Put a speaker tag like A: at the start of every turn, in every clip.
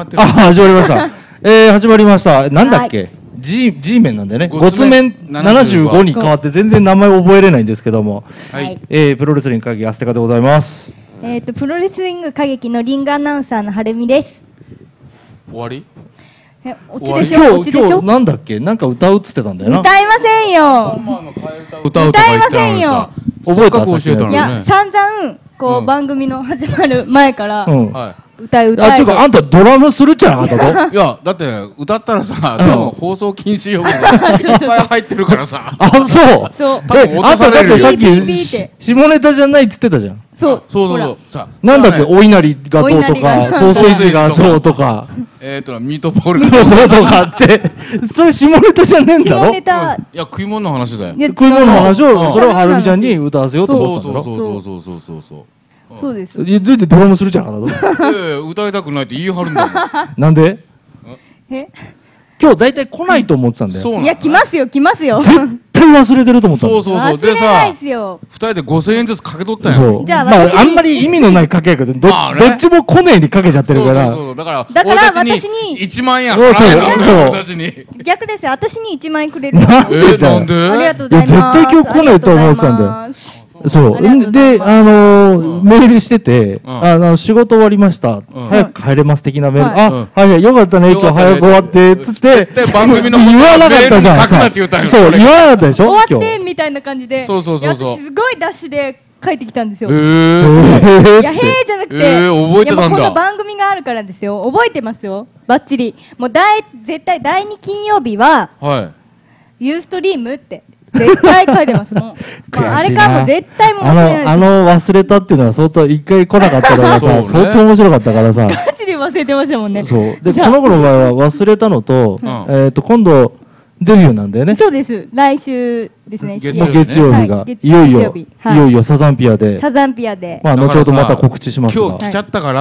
A: ってる。
B: 始まりました。始まりました。なんだっけ、G 面なんだよね。ごつ面75に変わって全然名前覚えれないんですけども、
C: はい。
B: プロレスリング歌劇アステカでございます。
C: プロレスリング歌劇のリングアナウンサーのはるみです。
A: 終わり？
C: オチでしょ？オチでしょ？
B: なんだっけ、なんか歌うっつってたんだよな。
C: 歌いませんよ。
A: 歌うとか言ってたのにさ、
B: 覚えた？
A: 教えたの
C: いや、
A: ね。
C: 散々こう番組の始まる前から
A: はい。
C: 歌い
B: ていうかあんたドラムするんじゃなかった
A: いや、だって歌ったらさ、多分放送禁止用語がいっぱい入ってるからさ。
C: そう。
A: 多分落とされるよ。
B: さっき下ネタじゃないっつってたじゃん。
A: そうさ、
B: なんだっけ、お稲荷がどうとか、ソーセージがどうとか、
A: ミートボールが
B: どうとかって、それ下ネタじゃねえんだろ。
C: 下ネタ。
A: いや、食い物の話だよ。
B: 食い物の話を、それをはるみちゃんに歌わせようと思ってたんだろ。
C: そうです。
B: どうやってドラムするじゃなかった
A: の？歌いたくないって言い張るんだもん。
B: なんで？今日大体来ないと思ってたんだよ。
C: いや、来ますよ、来ますよ。
B: 絶対忘れてると思ったんだよ。
A: そうでさ、2人で5000円ずつかけ取ったよ。
C: じゃあ
B: まああんまり意味のないかけやけど、どっちも来ねえにかけちゃってるから。
A: だから
C: 私に
A: 1万円払えなかったに。
C: 逆ですよ、私に1万円くれる。
B: なんでだよ。
A: なんで？
C: ありがとうございます。
B: 絶対今日来ねえと思ってたんだよ。そうで、メールしてて、仕事終わりました、早く帰れます的なメール、はい、よかったね、今日早く終わってつって
A: 番組の
B: 言わなかったじゃん。そう言わなかったでしょ。
C: 終わってみたいな感じで、
A: そう
C: 私すごいダッシュで帰ってきたんですよ。
A: いや、
C: へーじゃなくて、
A: 覚えてたんだ。
C: この番組があるからですよ。覚えてますよ、バッチリ。もう絶対第2金曜日はユーストリームって絶対書いてますもん。あれからも絶対もう忘れないです。
B: 忘れたっていうのは相当一回来なかったのがさ、相当面白かったからさ。
C: ガチで忘れてましたもんね。
B: そうで、この子の場合は忘れたのと、今度デビューなんだよね。
C: そうです。来週ですね。
B: 月曜日がいよいよサザンピアで。まあ後ほどまた告知しますが。
A: 今日来ちゃったから。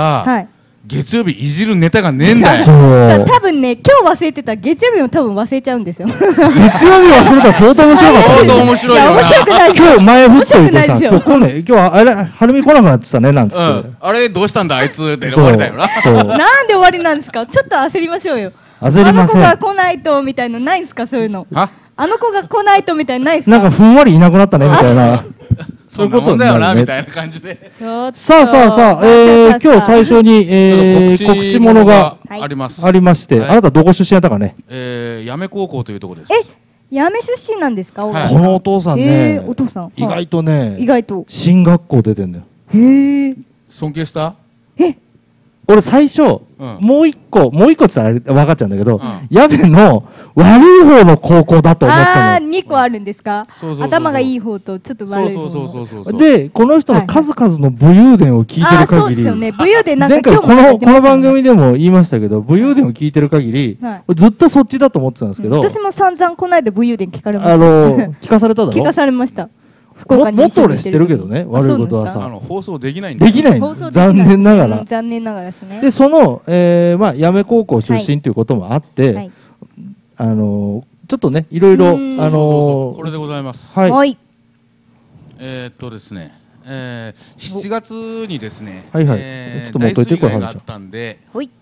A: 月曜日いじるネタがねえんだよ。
C: 多分ね、今日忘れてた月曜日も多分忘れちゃうんですよ。
B: 月曜日忘れたら相当面白かった。
A: 相当面白いよな。
C: 面白くない。
B: 今日前振っといてさ、今日あれはるみ来なくなってたねなんつって。
A: あれどうしたんだあいつって終わりだよな。
C: なんで終わりなんですか。ちょっと焦りましょうよ。
B: 焦りません。
C: あの子が来ないとみたいのないんですか、そういうの。あの子が来ないとみたいのないですか。
B: なんかふんわりいなくなったねみたいな。
A: そういうことだよなみたいな感じで。
B: さあ、今日最初に告知物がありまして、あなたどこ出身やったかね。
A: 八女高校というところです。
C: 八女出身なんですか。こ
B: のお父さんね、意外とね、進学校出てんだよ。
C: へえ。
A: 尊敬した？
B: 俺最初もう一個って言ったら分かっちゃうんだけど、八女の悪い方の高校だと思ってたの。
C: 2個あるんですか。頭がいい方とちょっと悪い方。
B: でこの人の数々の武勇伝を聞いてる限り、前回この番組でも言いましたけど、武勇伝を聞いてる限りずっとそっちだと思ってたんですけど、
C: 私も散々この間武勇伝聞かれました。
B: 聞かされただろ。
C: 聞かされました。
B: もっと俺知ってるけどね、悪いことはさ。
A: 放送できないんだ。
B: できない。残念ながら。
C: 残念ながらですね。
B: で、その、八女高校出身ということもあって、ちょっとね、いろいろ、
A: これでございます。
C: はい。
A: ですね、7月にですね、
B: ちょっと持っといて、これ、はるちゃん。
A: があったんで、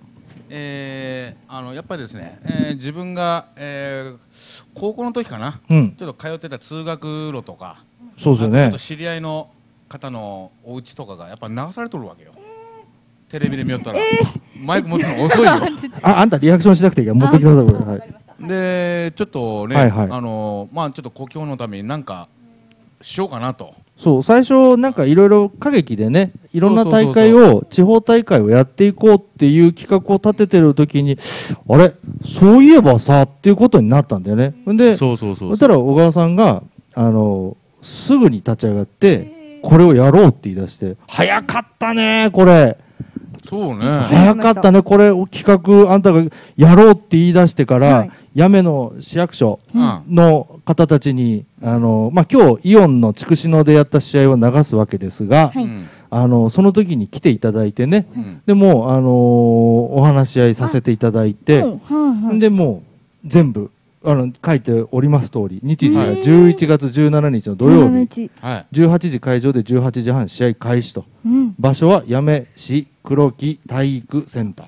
A: やっぱりですね、自分が、高校の時かな、ちょっと通ってた通学路とか、
B: そうですよね。
A: 知り合いの方のお家とかがやっぱ流されとるわけよ。テレビで見よったら、マイク持つの遅いよ。
B: あんたリアクションしなくていいから持ってきたぞこれ。
A: でちょっとね、まあちょっと故郷のために何かしようかなと。
B: そう、最初なんかいろいろ歌劇でね、いろんな大会を地方大会をやっていこうっていう企画を立ててる時に、あれそういえばさっていうことになったんだよね。で、そしたら小川さんがすぐに立ち上がってこれをやろうって言い出して、早かったねこれ。
A: そうね。
B: 早かったねこれ企画あんたがやろうって言い出してから。八女の市役所の方たちに、今日イオンの筑紫野でやった試合を流すわけですが、その時に来ていただいてね、でもお話し合いさせていただいて、でもう全部書いております通り、日時が11月17日の土曜日、18時会場で18時半試合開始と、場所は八女市黒木体育センター。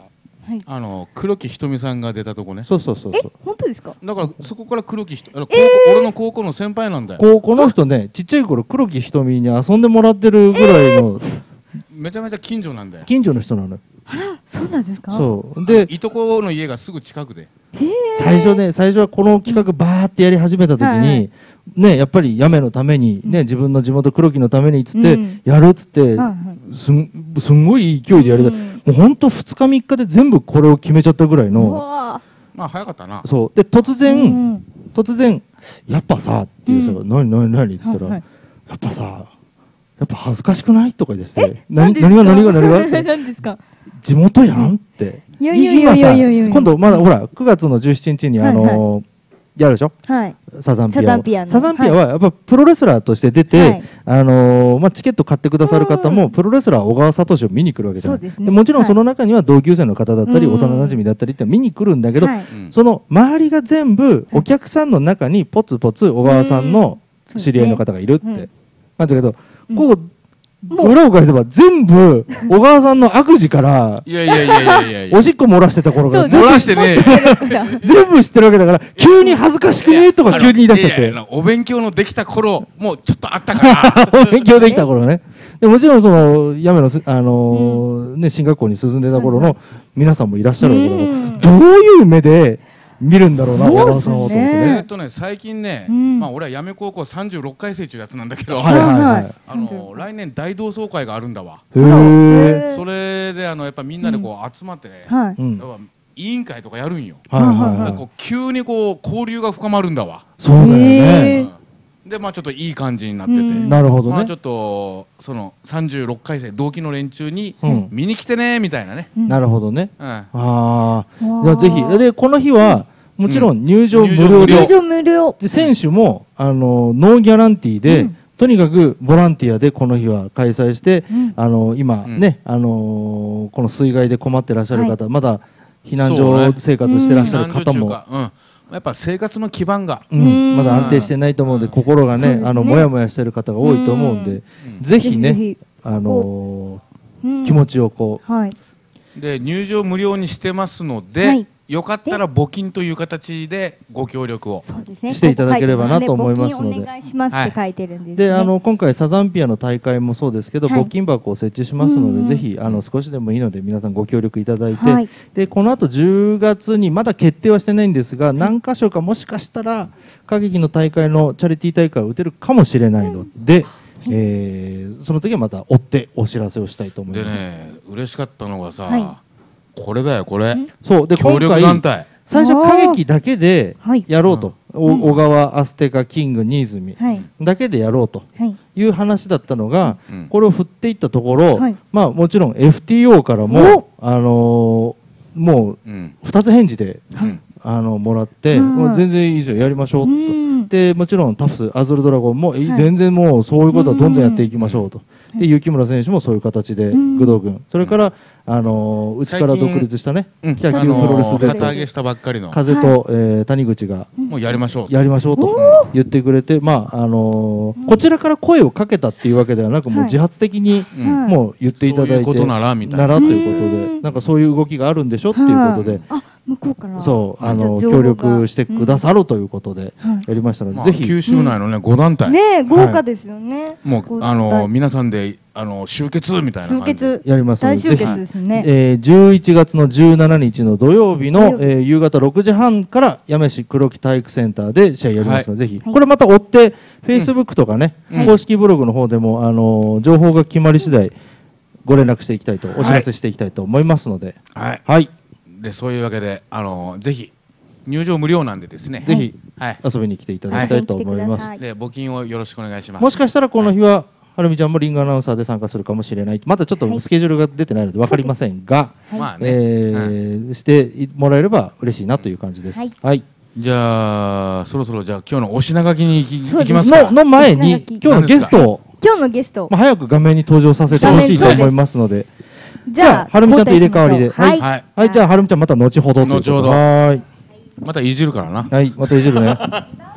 A: 黒木瞳さんが出たとこね。
B: そうそうそうそう。
C: 本当ですか？
A: だからそこから黒木俺の高校の先輩なんだよ。
B: 高校の人ね、ちっちゃい頃黒木瞳に遊んでもらってるぐらいの
A: めちゃめちゃ近所なんだよ。
B: 近所の人なのよ。
C: あら、そうなんですか？
B: そうで、
A: いとこの家がすぐ近くで。
B: 最初はこの企画バーってやり始めた時に、ね、やっぱりやめのためにね、自分の地元黒木のためにっつってやるっつって、すんごい勢いでやりたい。もう本当2日3日で全部これを決めちゃったぐらいの。
A: まあ早かったな。
B: そうで突然やっぱさっていうさ、何って言ったら、やっぱさ、やっぱ恥ずかしくないとか言って、何が
C: 何ですか？
B: 地元やんって。今さ、今度まだほら9月の17日にやるでしょ。サザンピア。サザンピアはやっぱプロレスラーとして出て、チケット買ってくださる方もプロレスラー小川聡を見に来るわけじゃない。でもちろんその中には同級生の方だったり幼馴染だったりって見に来るんだけど、その周りが全部お客さんの中にポツポツ小川さんの知り合いの方がいるってなんだけど、ここ裏を返せば全部小川さんの悪事からおしっこ漏らしてた頃から
A: 漏らしてね
B: 全部知ってるわけだから、急に恥ずかしくねとか急に言い出しちゃって、
A: お勉強のできた頃もうちょっとあったから
B: お勉強できた頃ね。でもちろんそのやめの進学校に進んでた頃の皆さんもいらっしゃるわけだから、どういう目で見るんだろうな、小川さんをと思ってね。
A: 最近ね、俺はやめ高校36回生というやつなんだけど、来年大同窓会があるんだわ。それでやっぱみんなでこう集まってね、委員会とかやるんよ。急にこう交流が深まるんだわ。
B: そうだよね。
A: でまあちょっといい感じになってて、
B: なるほどね。
A: まあちょっとその36回生同期の連中に見に来てねみたいなね。
B: なるほどね。ああ、じゃあぜひでこの日はもちろん入場無料で、選手もノーギャランティーでとにかくボランティアでこの日は開催して、今ねこの水害で困ってらっしゃる方、まだ避難所生活してらっしゃる方も。
A: やっぱ生活の基盤が
B: まだ安定してないと思うので、心がねもやもやしてる方が多いと思うんで、ぜひね気持ちをこ
A: うで入場無料にしてますので、よかったら募金という形でご協力を
B: していただければなと思いますので、
C: お願いしますって書いてるんです
B: で今回サザンピアの大会もそうですけど、募金箱を設置しますので、ぜひ少しでもいいので皆さんご協力いただいて、でこの後10月にまだ決定はしてないんですが、何箇所かもしかしたら歌劇の大会のチャリティー大会を打てるかもしれないので、その時はまた追ってお知らせをしたいと思います。
A: でね、嬉しかったのがさ、これだよこれ。
B: そうで
A: 協力団体
B: 最初歌劇だけでやろうと、小川、アステカ、キング、新泉だけでやろうという話だったのが、これを振っていったところ、まあもちろん FTO からももう2つ返事でもらって、もう全然いいじゃんやりましょうと。でもちろんタフス、アズルドラゴンも全然もうそういうことはどんどんやっていきましょうと。で雪村選手もそういう形で工藤君、それからうちから独立したね
A: 北九プロレスで旗揚げしたばっかりの
B: 風と谷口が
A: もうやりましょう
B: と言ってくれて、まあこちらから声をかけたっていうわけではなく、もう自発的にもう言っていただいてならということで、なんかそういう動きがあるんでしょっていうことで、
C: 向こうから
B: そう協力してくださるということでやりましたので、ぜひ
A: 九州内のね5団体
C: ね、豪華ですよね。
A: もう皆さんで集結みたいな感じで
B: やりますので、
C: 大集結ですね。
B: 11月の17日の土曜日の夕方6時半から八女市黒木体育センターで試合やりますので、ぜひこれまた追ってフェイスブックとかね公式ブログの方でも情報が決まり次第ご連絡していきたいと、お知らせしていきたいと思いますので、
A: でそういうわけでぜひ入場無料なんでですね、
B: ぜひ遊びに来ていただきたいと思います。
A: で募金をよろしくお願いします。
B: もしかしたらこの日ははるみちゃんもリングアナウンサーで参加するかもしれない。まだちょっとスケジュールが出てないので分かりませんが、してもらえれば嬉しいなという感じです。
A: じゃあそろそろ今日のお品書きに行きますか。
B: の前に今日のゲストを早く画面に登場させてほしいと思いますので、じゃあはるみちゃんと入れ替わりで、はいじゃあはるみちゃんまた後ほど。
A: 後ほど。またいじるからな。
B: はい、またいじるね。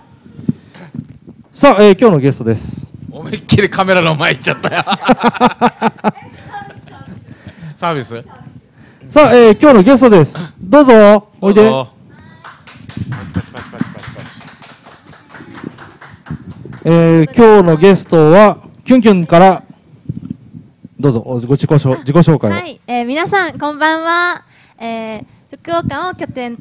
B: さあ今日のゲストです。
A: 思いっきりカメラの前行っちゃったよ。サービス
B: さあ、今日のゲストです。どうぞ、おいで。今日のゲストは、キュンキュンから、どうぞ、自己紹介を。
D: はい、皆さん、こんばんは。福岡を拠点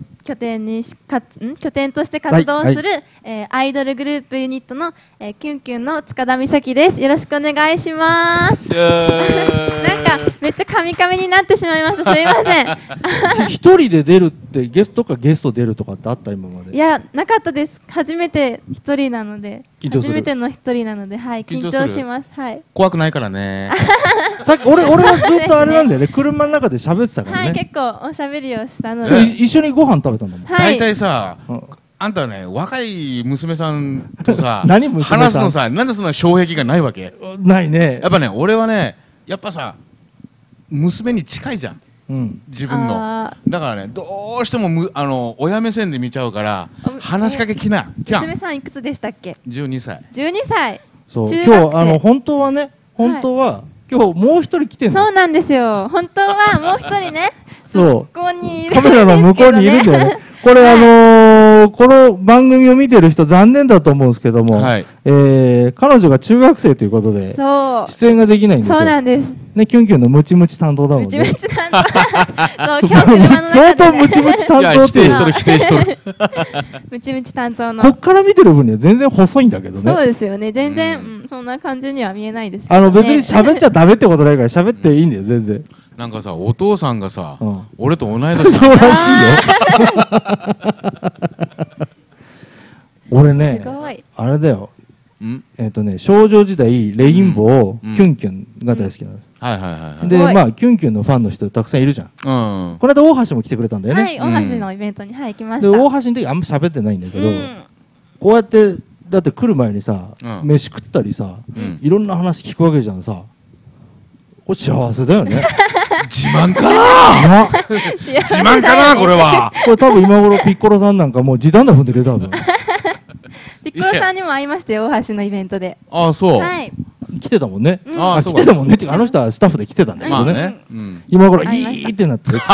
D: として活動する、アイドルグループユニットの、キュンキュンの塚田美咲です。よろしくお願いします。なんかめっちゃカミカミになってしまいました。すいません。
B: 一人で出るってゲスト出るとかってあった今まで？
D: いや、なかったです。初めて一人なので、初めての一人なので、はい、緊張します。はい。
A: 怖くないからね。
B: さっき俺はずっとあれなんだよね。車の中で喋ってたからね。
D: はい、結構おしゃべりをしたので。
B: 一緒にご飯食べたんだもん。
A: 大体さ、あんたね、若い娘さんとさ
B: 話
A: すのさ、なんでそんな障壁がないわけ？
B: ないね。
A: やっぱね、俺はね、やっぱさ、娘に近いじゃん、自分の。だからね、どうしても親目線で見ちゃうから話しかけきな。
D: 娘さんいくつでしたっけ
A: ？12歳。
D: 12歳。
B: そう、今日本当は今日もう一人来てんの。
D: そうなんですよ。本当はもう一人ね、
B: そう、
D: ここにいるんですけどね。
B: カメラの向こうにいるんだよね。これこの番組を見てる人残念だと思うんですけども、彼女が中学生ということで出演ができないんですよ。
D: そうなんです。
B: ね、キュンキュンのムチムチ担当だもんね。
D: ムチムチ担当。そう、今日車の中で
B: 相当ムチムチ担当って
A: 否定しとる。
D: ムチムチ担当の。
B: こっから見てる分には全然細いんだけどね。
D: そうですよね。全然そんな感じには見えないですけ
B: どね。別に喋っちゃダメってことないから喋っていいんだよ全然。
A: なんかさ、お父さんがさ、俺と同い年。
B: そうらしいよ。俺ね、あれだよ。少女時代レインボー、キュンキュンが大好きなの。
A: はいはいはい。
B: で、まあキュンキュンのファンの人たくさんいるじゃん。この間大橋も来てくれたんだよね。
D: はい、大橋のイベントに行きました。
B: で、大橋の時あんま喋ってないんだけど、こうやってだって来る前にさ、飯食ったりさ、いろんな話聞くわけじゃんさ。これ幸せだよね。
A: 自慢かな。自慢かなこれは。
B: これ多分今頃ピッコロさんなんかもう時短だ踏んでるよ多分。
D: ピッコロさんにも会いましたよ、大橋のイベントで。
A: ああ、そう。
D: はい。
B: 来てたもんね。来てたもんね。ってあの人はスタッフで来てたんだけどね。今頃いいってなってる。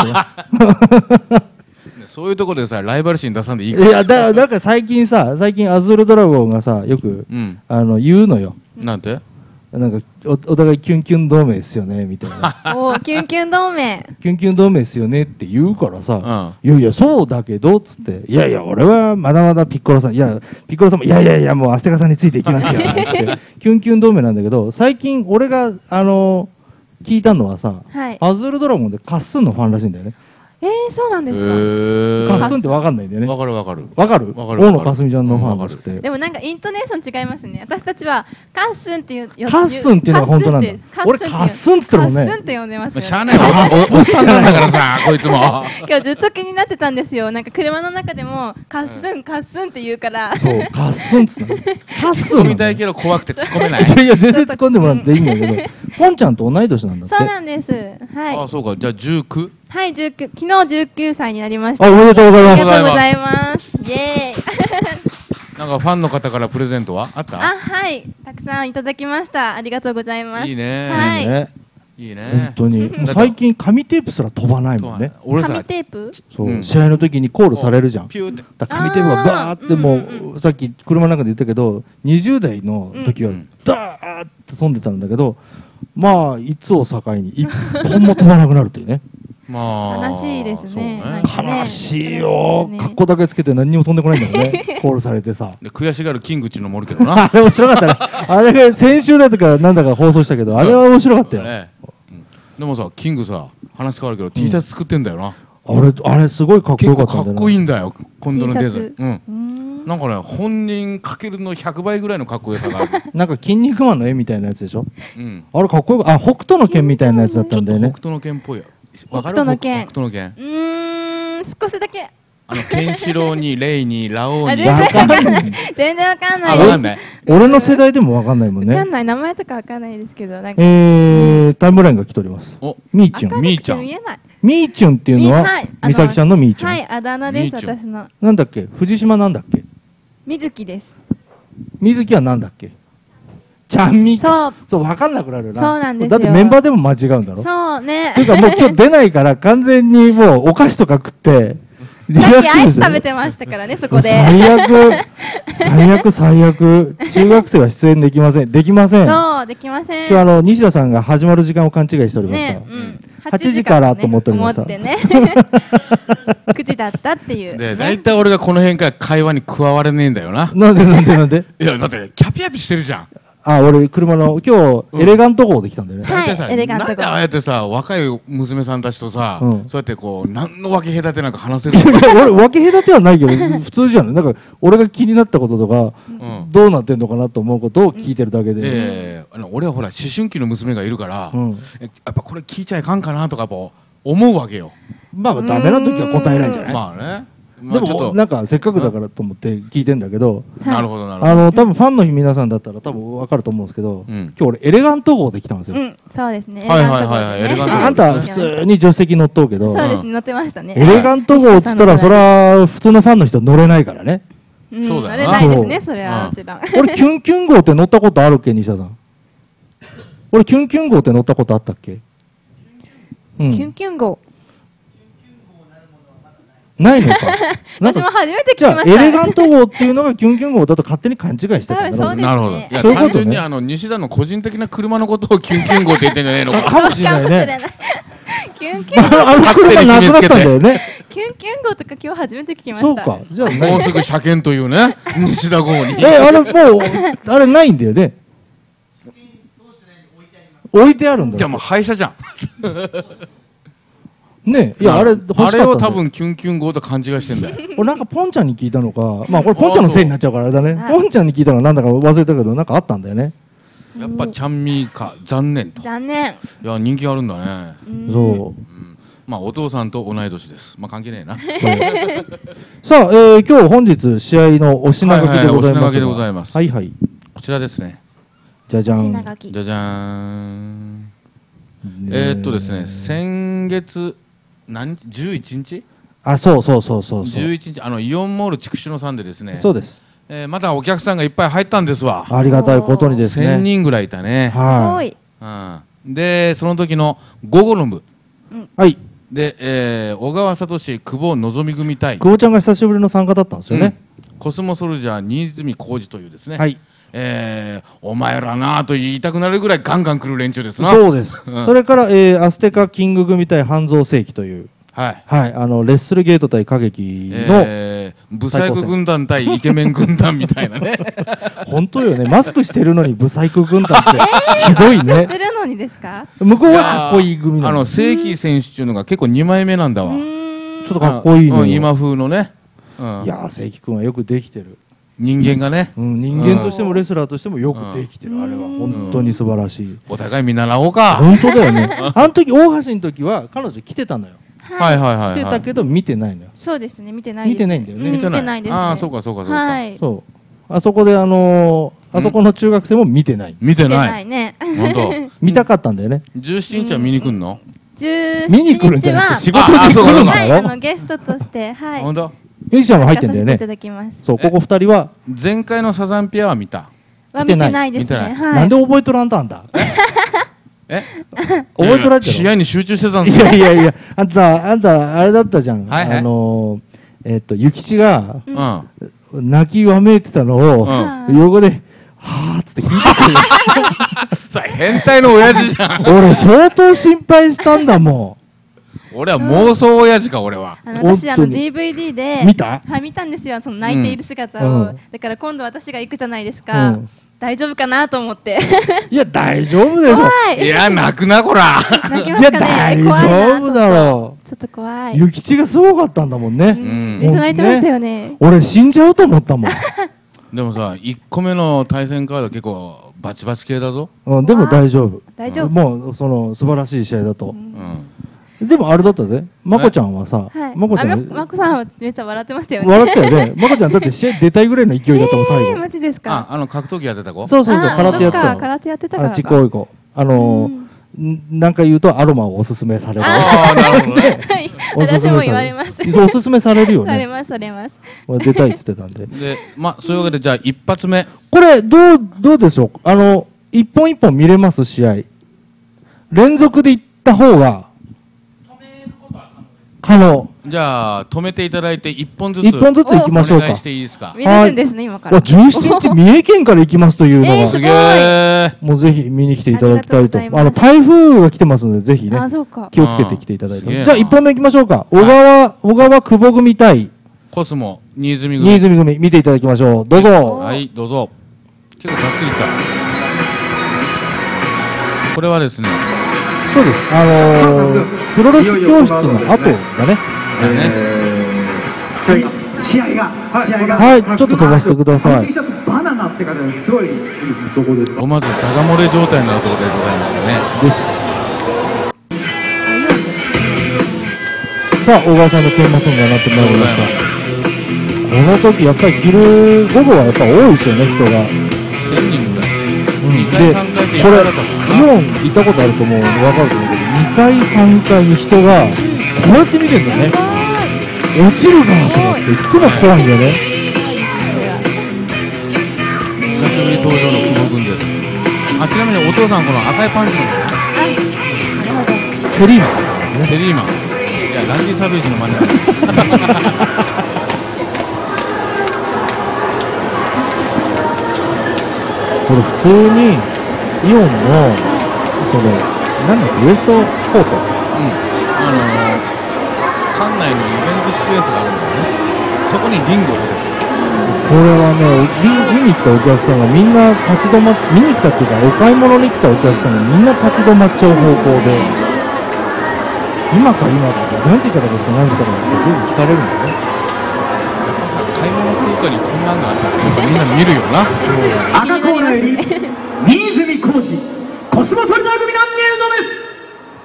A: そういうところでさ、ライバル心出さんでいいから。
B: いや、だから最近アズールドラゴンがさ、よく言うのよ。
A: なんて？
B: なんかお互いキュンキュン同盟ですよねみたいな。
D: お、キュンキュン同盟。
B: キュンキュン同盟ですよねって言うからさ、いやいやそうだけどっつって、いやいや俺はまだまだピッコロさん、いやピッコロさんもいやいやいやもうアステカさんについていきますよってキュンキュン同盟なんだけど、最近俺が聞いたのはさ、アズールドラゴンでカッスンのファンらしいんだよね。
D: そうなんですか。
B: カッスンってわかんないんだよね。
A: わかる。
B: 大野かすみちゃんのファンらしくて。
D: でもなんかイントネーション違いますね。私たちはカッスンっていう。
B: カッスンっていうのは本当なんだ。俺カッスンって言ったもんね。
D: カッスンって呼んでますよ。
A: しゃあないおっさんなんだからさ、こいつも。
D: 今日ずっと気になってたんですよ。なんか車の中でもカッスンカッスンって言うから。
B: そう、カッスンっつったの。カッスン。
A: 突っ込みたいけど怖くて突っ込めない。
B: いや全然突っ込んでもらっていいんだけど、ポンちゃんと同い年なんだって。
D: そうなんです。はい。
A: あ、そうか。じゃあ19？
D: はい、昨日19歳になりました。
B: おめでとうございます。
D: ありがとうございます。イエーイ。
A: なんかファンの方からプレゼントはあった？
D: はい、たくさんいただきました。ありがとうございます。
A: いいね。
D: はい。
A: いいね。
B: 本当に。最近紙テープすら飛ばないもんね。
D: 紙テープ？
B: そう。試合の時にコールされるじゃん。紙テープがバーってもうさっき車の中で言ったけど、20代の時はダーって飛んでたんだけど、まあいつを境に一本も飛ばなくなるというね。
D: 悲しいですね。
B: 悲しいよ。格好だけつけて何にも飛んでこないんだよね。コールされてさ。
A: 悔しがるキングチのもおるけどな。
B: あれ面白かったね。あれが先週だとかなんだか放送したけど、あれは面白かったよ。
A: でもさ、キングさ、話変わるけど T シャツ作ってんだよな。
B: あれすごいかっこよかったんだよ。
A: かっこいいんだよ。今度のデザイン。なんかね、本人かけるの100倍ぐらいのかっこよさがある。
B: なんか筋肉マンの絵みたいなやつでしょ。あれかっこよかった。北斗の拳みたいなやつだったんだよね。
A: 北斗の拳っぽい。
D: 北斗の拳。
A: 北斗の拳。
D: 少しだけ。
A: ケンシロウにレイにラオウに。
D: 全然わかんない。
A: わかんない。
B: 俺の世代でもわかんないもんね。
D: わかんない、名前とかわかんないですけど。
B: タイムラインが来ております。みーちゅん。
A: みーちゃん。
B: みーちゅんっていうのは美咲ちゃんのみーちゅん。
D: はい、あだ名です、私の。
B: なんだっけ、藤島なんだっけ。
D: みずきです。
B: みずきはなんだっけ。 ちゃんみ
D: そう
B: 分かんなくなるな。
D: そうなんですよ。
B: だってメンバーでも間違うんだろ。
D: そうね。
B: っていうかもう今日出ないから完全にもうお菓子とか食って
D: さっきアイス食べてましたからね、そこで。
B: 最悪。中学生は出演できません。できません。
D: そう、できません。
B: 今日西田さんが始まる時間を勘違いしておりました。
D: ね、うん。
B: 8時からと思っておりました。
D: 思ってね。9時だったっていう。
A: で、大体俺がこの辺から会話に加われねえんだよな。
B: なんで
A: いや、だってキャピキャピしてるじゃん。
B: あ、俺車の今日エレガント号で来たんだよね。
D: はい、エレガント号。
A: なんでああやってさ、若い娘さんたちとさ、そうやってこう何の分け隔てなんか話せるの。
B: 俺分け隔てはないけど普通じゃん。なんか俺が気になったこととかどうなってんのかなと思うことを聞いてるだけで。
A: 俺はほら思春期の娘がいるから、やっぱこれ聞いちゃいかんかなとか思うわけよ。
B: まあダメな時は答えないじゃない。
A: まあね。
B: でもなんかせっかくだからと思って聞いてんだけど、
A: なるほどなるほど。
B: 多分ファンの皆さんだったら多分分かると思うんですけど、今日俺エレガント号で来たんですよ。
D: そうですね。
A: はいはいはい、エレガント号。
B: あんた普通に助手席乗っとうけど、
D: そうですね、乗ってましたね。
B: エレガント号っつったらそれは普通のファンの人乗れないからね。
A: そうだよな。
D: 乗れないですね、それはもちろん。
B: 俺キュンキュン号って乗ったことあるっけ、西田さん。俺キュンキュン号って乗ったことあったっけ？
D: キュンキュン号。
B: ないのか。
D: 私も初めて聞きました。
B: じゃあエレガント号っていうのがキュンキュン号だと勝手に勘違いしてたんだ。
A: なるほど。いや単純に西田の個人的な車のことをキュンキュン号って言ってんじゃねえのか。
B: かもしれないね。
D: キュンキュン号。
B: あの車なくなったんだよね。
D: キュンキュン号とか今日初めて聞きました。
B: そうか。じゃあ
A: もうすぐ車検というね、西田号に。
B: あれもうあれないんだよね。置いてあるんだ。
A: じゃあもう廃車じゃん。
B: ね、いやあれ
A: を多分キュンキュン号と勘違いしてんだよ。
B: 俺なんかポンちゃんに聞いたのか、まあこれポンちゃんのせいになっちゃうからあれだね。ポンちゃんに聞いたのはなんだか忘れたけどなんかあったんだよね。
A: やっぱちゃんみーか残念と。
D: 残念。
A: いや人気あるんだね。
B: そう。
A: まあお父さんと同い年です。まあ関係ねえな。
B: さあ今日本日試合のお品書きでございます。お品書きで
A: ございます。
B: はいはい。
A: こちらですね。
B: じゃじゃん。
A: じゃじゃん。ですね、先月何日？11日？
B: あ、そう
A: 11日イオンモール筑紫野さんでですね。
B: そうです。
A: またお客さんがいっぱい入ったんですわ。
B: ありがたいことにですね。
A: 1000人ぐらいいたね。
D: すごい。
A: でその時の午後の部。
B: はい。
A: で小川聡久保のぞみ組対。
B: 久保ちゃんが久しぶりの参加だったんですよね。
A: コスモソルジャー新泉浩二というですね。
B: はい。
A: お前らなと言いたくなるぐらいガンガン来る連中ですな。
B: そうです。それからアステカキング組対半蔵世紀という、はいはい、レッスルゲート対歌劇の
A: ブサイク軍団対イケメン軍団みたいなね。
B: 本当よね。マスクしてるのにブサイク軍団ってひどいね。
D: マスクしてるのにですか？
B: 向こうはかっこいい組なの。
A: 世紀選手っていうのが結構2枚目なんだわ。ち
B: ょっとかっこいいね。
A: 今風のね。
B: いや世紀君はよくできてる。
A: 人間がね、
B: 人間としてもレスラーとしてもよくできてる。あれは本当に素晴らしい。
A: お互い見習おうか。
B: 本当だよね。あの時大橋の時は彼女来てたのよ。
A: はいはいはい。
B: 来てたけど見てないのよ。
D: そうですね、見てないです。
B: 見てないんだよね。
D: 見てないです。
A: ああ、そうかそうかそうか。
B: そう。あそこであそこの中学生も見てない。
A: 見てない。
B: 本当。見たかったんだよね。
A: 17日は見に来んの
D: ？17
B: 見に来るんじゃなくて仕事に来るんだよ。
D: ゲストとしてはい。
A: 本当。
B: ゆきちゃんも入ってんだよね。そう、ここ2人は
A: 前回のサザンピアは見た。
D: 見てないですね。
B: なんで覚えとらんとあんだ。覚えとらんじゃん。
A: 試合に集中してたんです
B: よ。いやあんたあれだったじゃん。ゆきちが泣きわめいてたのを横ではーっつって聞いて
A: た。それ変態の親父じゃん。
B: 俺相当心配したんだもん。
A: 俺は妄想親父か俺は。
D: 私DVD で
B: 見た？
D: はい、見たんですよ。その泣いている姿を。だから今度私が行くじゃないですか。大丈夫かなと思って。
B: いや大丈夫でしょ。
A: いや泣くなこら。
D: 泣きますかね。
B: 大丈夫だろ
D: う。ちょっと怖い。
B: ゆきちがすごかったんだもんね。
D: めっちゃ泣いてましたよね。
B: 俺死んじゃうと思ったもん。
A: でもさ1個目の対戦カード結構バチバチ系だぞ。
B: でも大丈夫。
D: 大丈夫。
B: もうその素晴らしい試合だと。でもあれだったぜ。まこちゃんはさ、
D: まこさんはめっちゃ笑ってましたよね。
B: 笑ってたよね。まこちゃんだって試合出たいぐらいの勢いだったもん最後。
D: マジですか。
A: 格闘技やってた子。
B: そう空手やってた。
D: 空手やってたからか。
B: ちっこい子。なんか言うとアロマをおすすめされる。
A: ああなるほどね。
D: 私も言われます。
B: おすすめされるよね。
D: されますされます。
B: 出たいっつってたんで。
A: でそういうわけでじゃあ一発目。
B: これどうでしょう。 一本一本見れます、試合。連続で行った方が可能。
A: じゃあ止めていただいて1本ずつ
B: 1本ずつ行きましょうか。
A: お願いしていいですか。
D: 見れるんですね、今から。
B: 17日三重県から行きますというのが、
A: すげえ。
B: もうぜひ見に来ていただきたいと。台風が来てますので、ぜひね、気をつけてきていただいて。じゃあ1本目行きましょうか。小川久保組対
A: コスモ新泉組
B: 見ていただきましょう。どうぞ。
A: はい、どうぞ。結構がっつりいった。これはですね、
B: そうです。プロレス教室の後だね。
E: 試合が
B: はい、ちょっと飛ばしてください。
E: バナナって方がすごいとこです。
A: まずダダ漏れ状態になるところでございましたね。
B: です。さあ、小川さんのテーマソングがなってまいりました。この時やっぱり昼午後はやっぱ多いですよね、人が。
A: 1000人ぐらい。
B: で、これイオン行ったことあると思うの分かると思うけど、2階3階に人がこうやって見てるんだよね。落ちるかなと思っていつも怖いんだよね。
A: 久しぶり登場の久保君です。ちなみにお父さんこの赤いパンツの
B: テリーマンですね。
A: テリーマン。いやランディサベージの真似なんです。
B: これ普通にイオンのなんだっけウエストコート、
A: 館内のイベントスペースがあるんだよね。そこにリングを出てる。
B: これはね、見に来たお客さんがみんな立ち止まって、見に来たっていうかお買い物に来たお客さんがみんな立ち止まっちゃう方向で、今か今か何時からですか何時からですかってよく聞かれるんだよね。
A: 買い物空間にこんなんがあったらみんな見るよな。
E: 赤コーナーより新泉浩二コスモソルジャー組の入場です。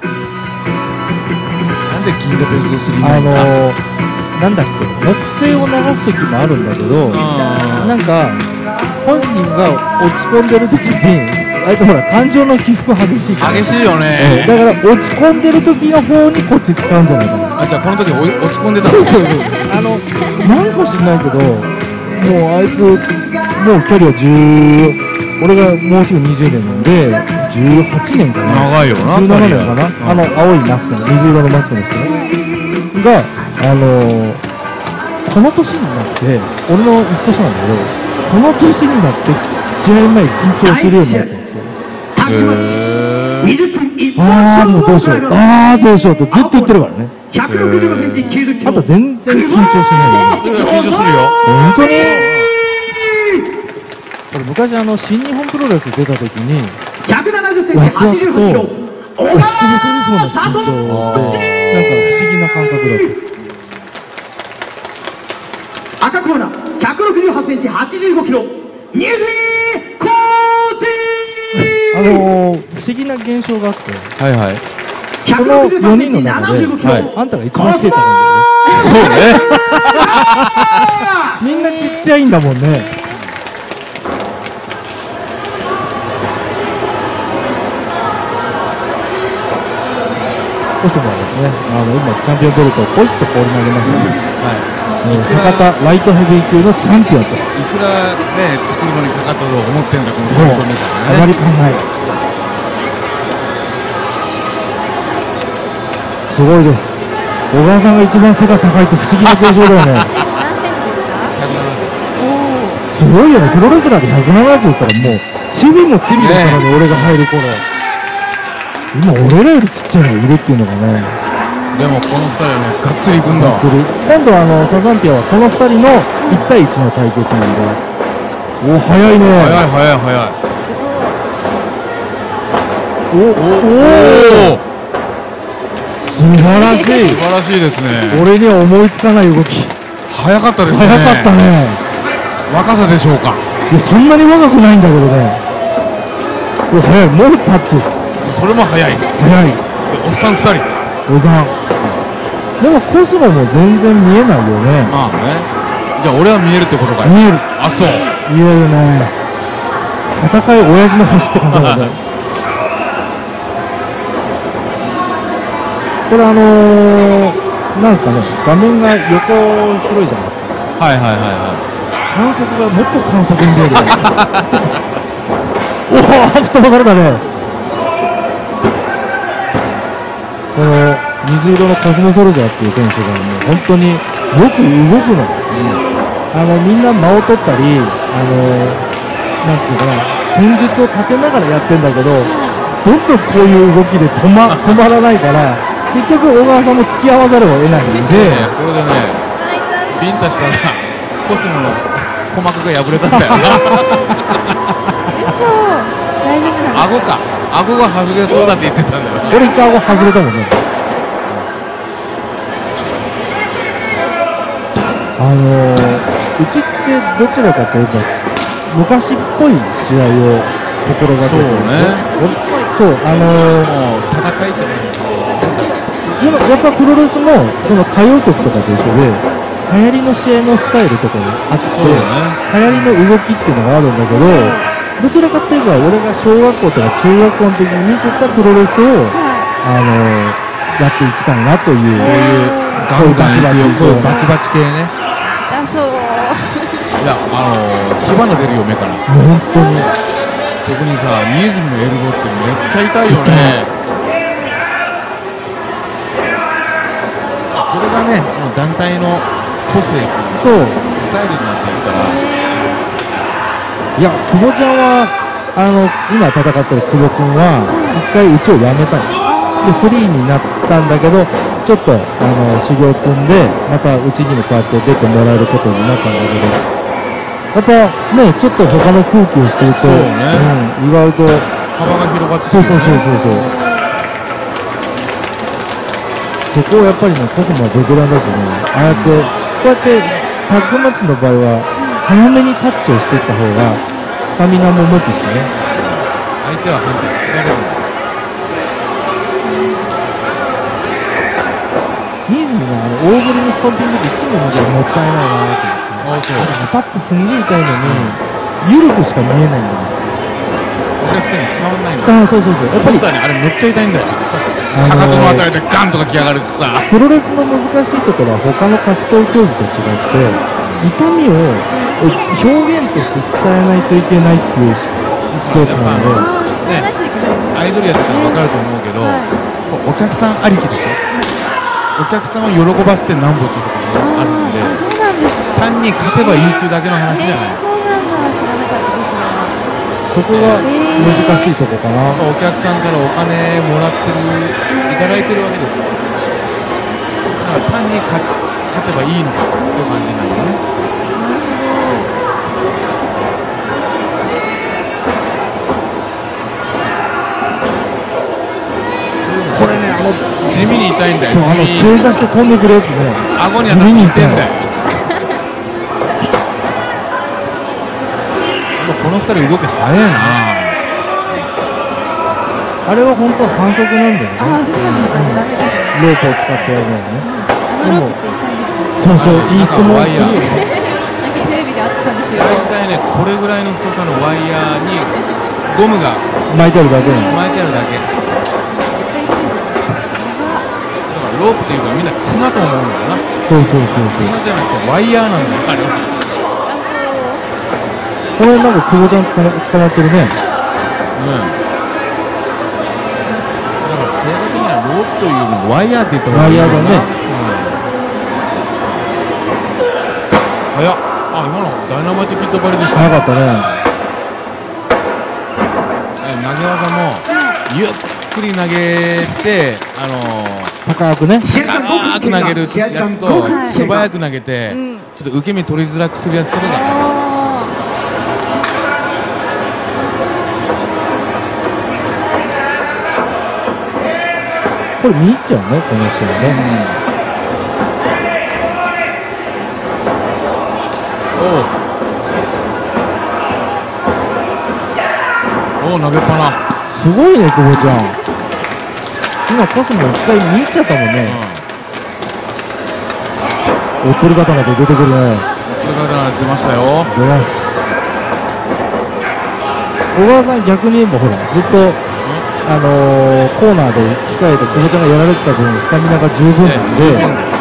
A: なんで銀河鉄道3
B: なんだっけ木星を流す時もあるんだけど、なんか本人が落ち込んでる時にあいつほら感情の起伏激しいから、
A: 激しいよね。
B: だから落ち込んでる時の方にこっち使うんじゃないかな。
A: じゃあこの時落ち込んでたの。
B: そうなんか知んないけど、もうあいつもう距離は俺がもうすぐ20年なんで18年かな。
A: 長いよな。
B: 17年かな。青いマスクの水色のマスクの人ねがこの年になって俺の1年なんだけど、この年になって試合前緊張するようになったんですよ。もうどうしようどうしようってずっと言ってるからね。
E: 165センチ90キロ。
B: あと全然緊張しないよ。
A: 緊張するよ。
B: 本当に。これ昔新日本プロレス出た時に
E: 170センチ88キロ。
B: 押しつぶされそうな緊張で、なんか不思議な感覚だった。
E: 赤コーナー168センチ85キロ新泉浩
B: 二。不思議な現象があって、この4人の中で、あんたが一番背高いんだよね。みんなちっちゃいんだもんね。コスモはですね、今チャンピオンベルトをポイッと放り投げましたね。博多ライトヘビー級のチャンピオンと。い
A: くらね作るのにかかったと思ってんだこのベルトみたいなね。
B: あまり考えない。すごいです。小川さんが一番背が高いって不思議な現象だよね。
D: 何センチですか
B: ？170。すごいよね。プロレスラーで170って言ったらもうチビもチビだからね、俺が入る頃。今俺らよりちっちゃいのがいるっていうのがね。
A: でもこの2人はねがっつりいくんだ。
B: 今度はサザンピアはこの2人の1対1の対決なんで。お、早いね。
A: 早い。
B: すごい。お素晴らしい。
A: 素晴らしいですね。
B: 俺には思いつかない動き。
A: 早かったですね。
B: 早かったね。
A: 若さでしょうか。
B: いやそんなに若くないんだけどね。お、早い。もうタッチ。
A: それも早い。おっさん2人。
B: おじさん。でもコスモも全然見えないよね。
A: まあね。じゃあ俺は見えるってことかよ。
B: 見える。
A: あ、そう。
B: 見えるね。戦い親父の星って感じだね。これなんですかね、画面が横広いじゃないですか。観測がもっと観測に出る。 おお、吹っ飛ばされたね。この水色のコスモソルジャーっていう選手がもう本当によく動くの。みんな間を取ったり、なんていうかな、戦術を立てながらやってんだけど、どんどんこういう動きで止まらないから、結局小川さんも付き合わざるを得ないんで、
A: これでね、ビンタしたらコスモの鼓膜が破れたんだよな。
D: 大丈夫なの？
A: 顎が外れそうだって言ってたんだよ。
B: 俺一回顎外れたもんね。うちってどちらかというと昔っぽい試合を心がけてる。そうね。そう、もう戦いって今やっぱプロレスもその歌謡曲とかと一緒で流行りの試合のスタイルとかがあって、流行りの動きっていうのがあるんだけど、どちらかといえば俺が小学校とか中学校の時に見てたプロレスをやっていきたいなという、
A: ガンガンいくよ、バチバチ系ね。
D: だそう。
A: いや、火花出るよ目から。
B: もう本当に。
A: 特にさ、ニーズムのエルボーってめっちゃ痛いよね。それがね、団体の個性、
B: そう
A: スタイルになっているから。
B: いや、久保ちゃんは今戦ってる久保君は一回うちを辞めたんです。でフリーになったんだけど、ちょっと修行積んでまたうちにもこうやって出てもらえることになったんだけど、やっぱね、ちょっと他の空気を吸うと、意外と
A: 幅が広がって、
B: そう。そこをやっぱりね、コスモはベテランだしね、ああやってこうやってタッグマッチの場合は早めにタッチをしていった方がスタミナも持つしね。
A: 相手は判定疲れるんだ。
B: ニーズには大振りのストンピングっていつも見てもったいないなと思って。当たってすんげえ痛いのに、緩くしか見えないんだよ。
A: お客さんに伝わんないんだ。
B: そう。やっぱり
A: 本当にあれめっちゃ痛いんだよ。かかとのあたりでガンとか来やがるしさ。
B: プロレスの難しいところは他の格闘競技と違って痛みを表現として伝えないといけないっていうスポーツなので、
A: アイドルやってたら分かると思うけど、お客さんありきでしょ。お客さんを喜ばせてなんぼちょっとかもあるんで、単に勝てばいいっちゅうだけの話じゃない。
B: そこが難しいとこかな。
A: お客さんからお金もらってる、いただいてるわけですよ。だから単に勝てばいいのかという感じなんでね。これね、地味に痛いんだよ。
B: 正座して飛んでくるやつね。
A: 顎に当たって痛いんだよ。この2人動き早いな。
B: あれは本当は反則なんだよね。ロープを使ってやるのよね。
D: ロープって痛いですよね。
B: そう、いい質問するよね。
D: テレビであったんですよ。
A: 大体ね、これぐらいの太さのワイヤーにゴムが
B: 巻いてあるだけなの。
A: 巻いてあるだけ。だからロープっていうかみんな綱と思うんだよな。
B: そう。
A: 綱じゃなくてワイヤーなんだよ、あれは。
B: これなんか久保ちゃん捕まってるね。だ
A: から正確にはロープというよりもワイヤーって言った方がいいよな。
B: ワイヤーだね。
A: 早っ。今のダイナマイトキッドバリでした。
B: 早かったね。
A: 投げ技もゆっくり投げて、
B: 高くね、
A: 高く投げるやつと素早く投げて、ちょっと受け身取りづらくするやつとかがある。
B: これ見入っちゃうね、この試合ね。
A: お投げっぱな。
B: すごいね、久保ちゃん。今コスモ一回見入っちゃったもんね。お取り刀で出てくるね。
A: お取り刀出ましたよ。
B: 出ます。小川さん逆に言えばほらずっとコーナーで控えて久保ちゃんがやられてた分スタミナが十分なんで、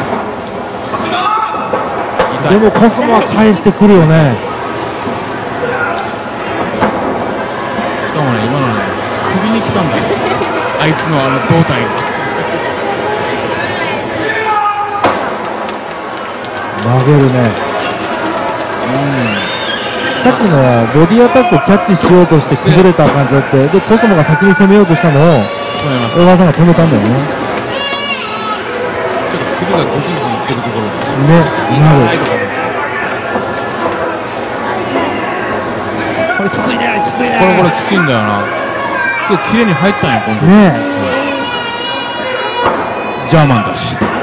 B: でもコスモは返してくるよね。
A: しかも来たんだよあいつの胴体が
B: 投げるね。さっきのはボディアタックをキャッチしようとして崩れた感じだって、でコスモが先に攻めようとしたのを小川さんが止めたんだよね。
A: ちょっと首がグキグキいってるところです
B: ね。なる。これきついね、きついね。
A: これきついんだよな。今日綺麗に入ったんや今度。
B: ね。
A: ジャーマンだし。